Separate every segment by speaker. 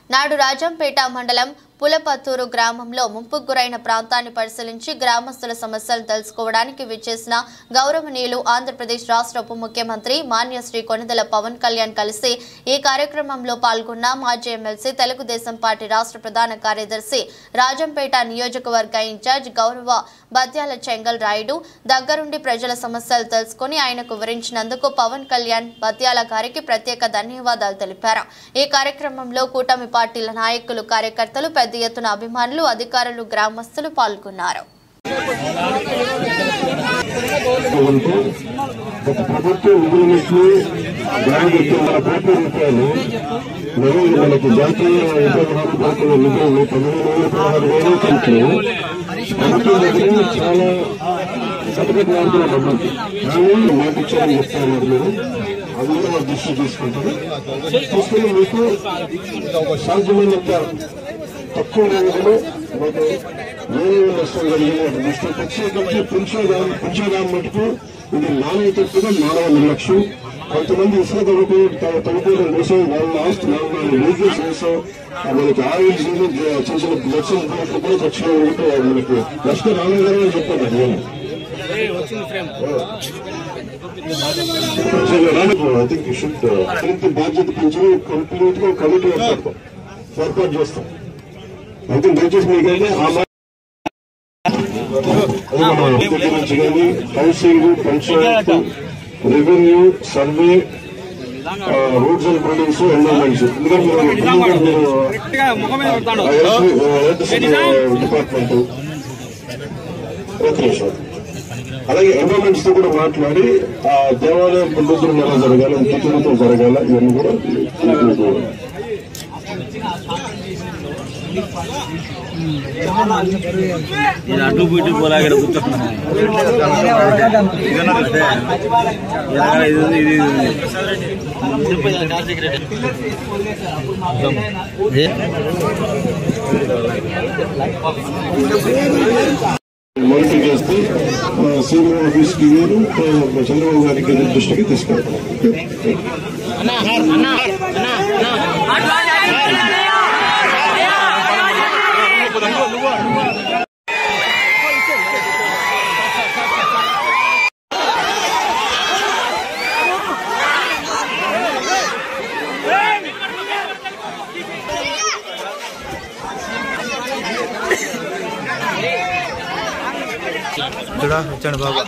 Speaker 1: నాడు రాజంపేట మండలం పులపత్తూరు గ్రామంలో ముంపుకు గురైన ప్రాంతాన్ని పరిశీలించి గ్రామస్తుల సమస్యలు తెలుసుకోవడానికి విచ్చేసిన గౌరవనీయులు ఆంధ్రప్రదేశ్ రాష్ట్ర ఉప ముఖ్యమంత్రి మాన్య శ్రీ కొనిదెల పవన్ కళ్యాణ్ కలిసి ఈ కార్యక్రమంలో పాల్గొన్న మాజీ ఎమ్మెల్సీ తెలుగుదేశం పార్టీ రాష్ట్ర ప్రధాన కార్యదర్శి రాజంపేట నియోజకవర్గ ఇన్ఛార్జ్ గౌరవ బద్యాల చెంగల్ రాయుడు దగ్గరుండి ప్రజల సమస్యలు తెలుసుకుని ఆయనకు వివరించినందుకు పవన్ కళ్యాణ్ బద్యాల గారికి ప్రత్యేక ధన్యవాదాలు తెలిపారు। ఈ కార్యక్రమంలో కూటమి పార్టీల నాయకులు కార్యకర్తలు పెద్ద ఎత్తున అభిమానులు అధికారులు గ్రామస్తులు పాల్గొన్నారు।
Speaker 2: దృష్టి తీసుకుంటారు తీసుకుని మీకు సాధ్యమైనంత తక్కువ రంగంలో మీకు వేరే నష్టం కలిగిన దృష్టి ప్రత్యేకించి పుంచోగాం మటుకు ఇది మానవతత్తుగా మానవ నిర్లక్ష్యం। కొంతమంది ఇసుక తగ్గుకోవడం కోసం లాస్ట్ 4 వెహికల్స్ కోసం మనకి ఆయిల్స్ చిన్న చిన్న లక్షల కూడా ఖర్చులో ఉంటే మనకి నష్టం రాలేదని అని చెప్పాను। I think you should బాధ్యత పెంచి కంప్లీట్ గా కమిటీ ఏర్పాటు చేస్తాం। అయితే దయచేసి మీకైతే నుంచి కానీ housing, panchayat, revenue, survey, roads and buildings, environments department okay sir. అలాగే ఎన్విరాన్మెంట్స్ తో కూడా మాట్లాడి ఆ దేవాలయం పునరుద్ధరణ ఎలా జరగాలి, ఉచితంతో జరగాల, ఇవన్నీ కూడా
Speaker 3: అటు ఇటు పోలాగా కూర్చోండి।
Speaker 2: మానిటర్ చేస్తే సీఎం ఆఫీస్ కి చంద్రబాబు గారికి దృష్టికి తీసుకెళ్తాం।
Speaker 3: వచ్చాడు బాబు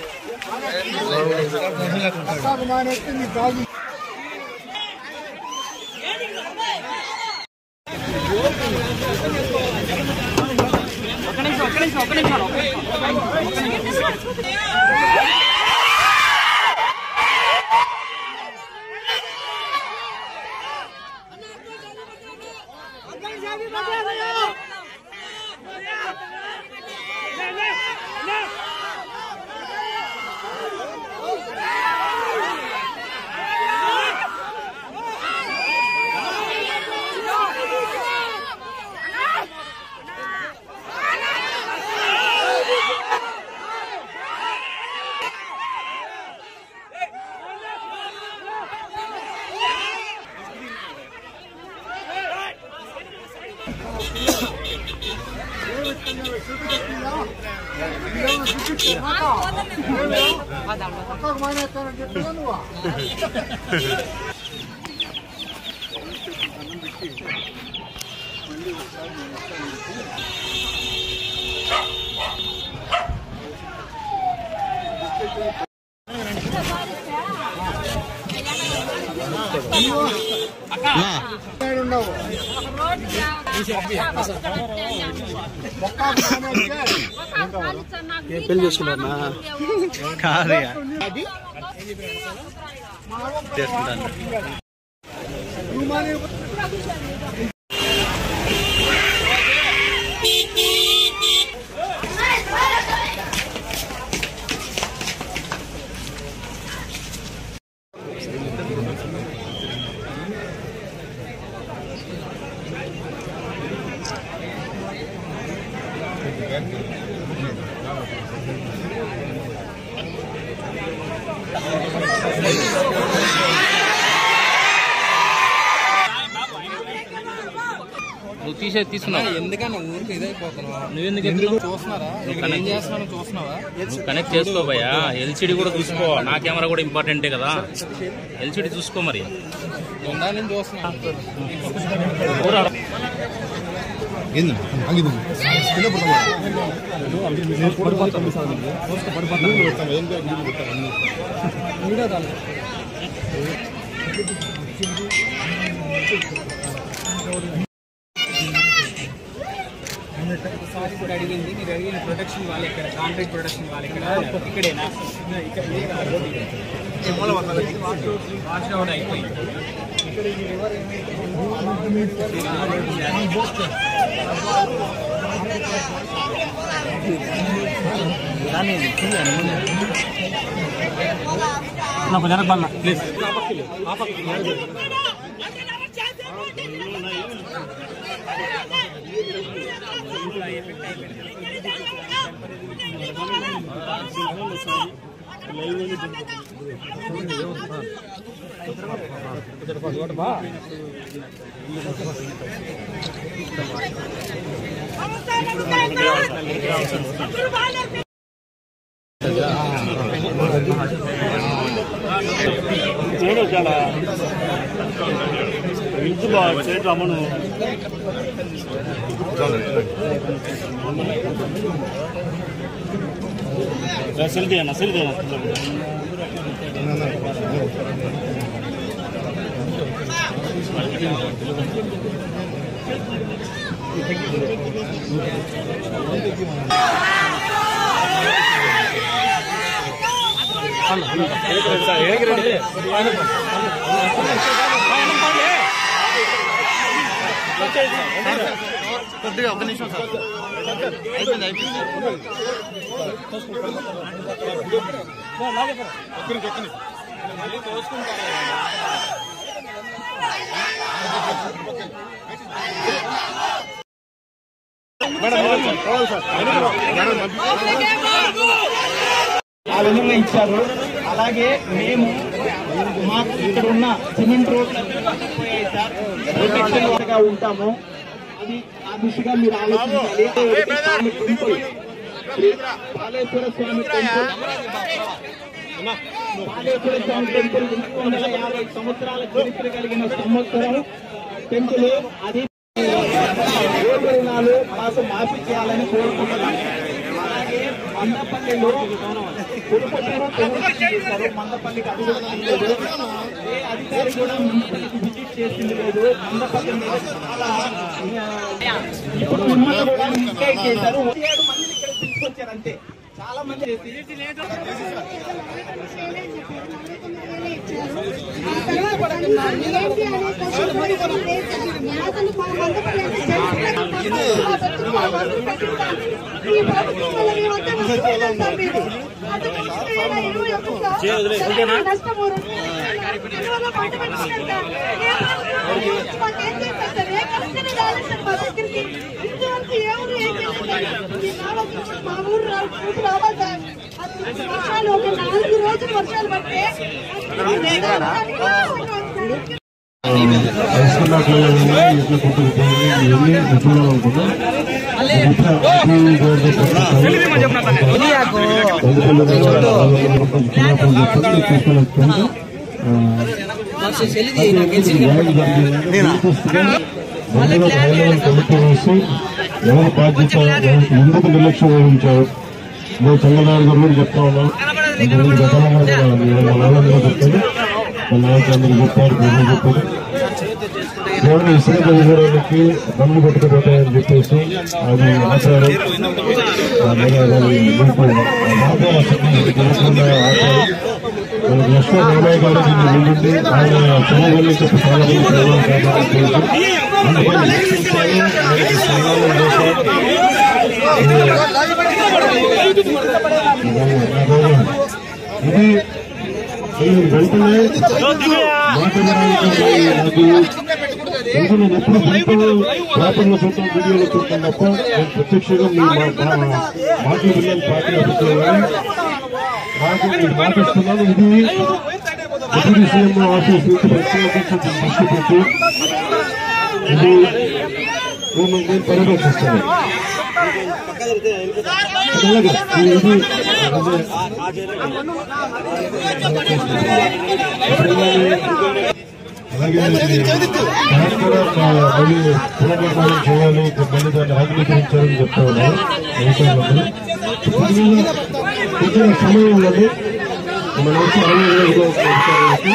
Speaker 3: పెళ్లి చేసుకున్నా కాదు చేసుకుంటాను।
Speaker 4: నువ్వు తీసుకున్నావు ఎందుకన్నా ఊరికి ఇదైపోతున్నావు నువ్వు చూస్తున్నారా చూస్తున్నావా నువ్వు కనెక్ట్ చేసుకోబోయా ఎల్సిడి కూడా చూసుకో నా కెమెరా కూడా ఇంపార్టెంటే కదా ఎల్సిడి చూసుకో మరి నేను చూస్తున్నా ఒకసారి కూడా అడిగింది మీరు అడిగిన ప్రొటెక్షన్ వాళ్ళు ఇక్కడ కాంట్రాక్ట్ ప్రొటెక్షన్ వాళ్ళు ఇక్కడేనా ఇక్కడ వాష్ అవుట్ అయిపోయింది ప్లీజ్ చాలా రమణు సెల్దేనా కొద్దిగా ఒక నిమిషం సార్ అయిపోయింది మళ్ళీ తోసుకుంటారా
Speaker 5: ఆ విధంగా ఇచ్చారు. అలాగే మేము మాకు ఇక్కడ ఉన్న సిమెంట్ రోడ్లు ఉంటాము. అది ఆ దిశగా మీరు ఆలోచించాలి. పాలేశ్వర స్వామి టెంపుల్ పాలేశ్వర స్వామి టెంపుల్ 250 సంవత్సరాల చరిత్ర కలిగిన సంవత్సరం టెంపుల్. అది రోడ్డు రుణాలు మాకు మాఫీ చేయాలని కోరుకుంటున్నాం. అలాగే మందపల్లిలో చేశారు. మందపల్లికి అభివృద్ధి లేదు. ఏ అధికారి కూడా మున్సిపల్కి విజిట్ చేసింది లేదు. మందపల్లి చాలా ఇప్పుడు మిమ్మల్ని కూడా మిస్గైడ్ చేశారు. 7 మందిని ఇక్కడ తీసుకొచ్చారు అంతే. చాలా మంది
Speaker 6: వర్షాలు ఒక 4 రోజులు వర్షాలు పట్టే
Speaker 2: ఎవరి బాధ్యత ఎందుకు నిర్లక్ష్యం వహించారు నేను చంద్రబాబు గారు కూడా చెప్తా ఉన్నాను. గతంలో చెప్తాను మన నాయకులందరూ చెప్పారు ప్రజలు చెప్పారు. కేవలం ఇసుక చదువుకోవడానికి దమ్ము కొట్టుకుపోతాయని చెప్పేసి అది ఆచారం లక్ష్మణ నారాయణ గారు దీన్ని ముందుండి ఆయన చదువుని చెప్పి చాలా ఇది వెంటనే మాట్లాడడానికి నాకు నేను ఎప్పుడు గంటలు పేపర్లో చూస్తాను, వీడియోలో చూస్తాను తప్ప నేను ప్రత్యక్షంగా మీ మాటలు విన్నాను. పార్టీ అభిప్రాయం నాకు మీరు మాట్లాడుతున్నాను. ఇది డిప్యూటీ సీఎం ఆఫీస్ నుంచి ప్రత్యేకించి దృష్టి పెట్టి ఇది నేను పర్యవేక్షిస్తాను. అలాగే నాకు కూడా మళ్ళీ పునర్నిర్మాణం చేయాలి, మళ్ళీ దాన్ని ఆధునీకరించాలని చెప్తా ఉన్నారు అధికారులందరూ. ఇచ్చిన సమయంలోనే మన వచ్చి అధికారులకి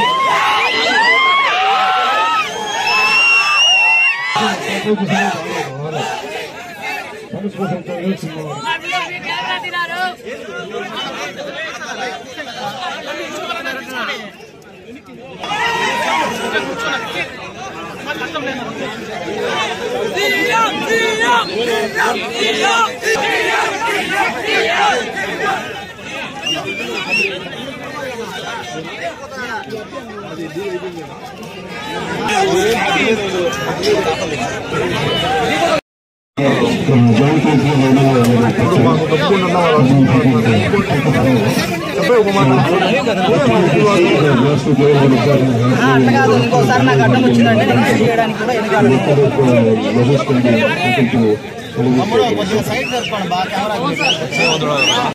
Speaker 5: ఇంకోసారి నాకు అడ్డం వచ్చిందంటే నేను చేయడానికి కూడా ఎన్నికలు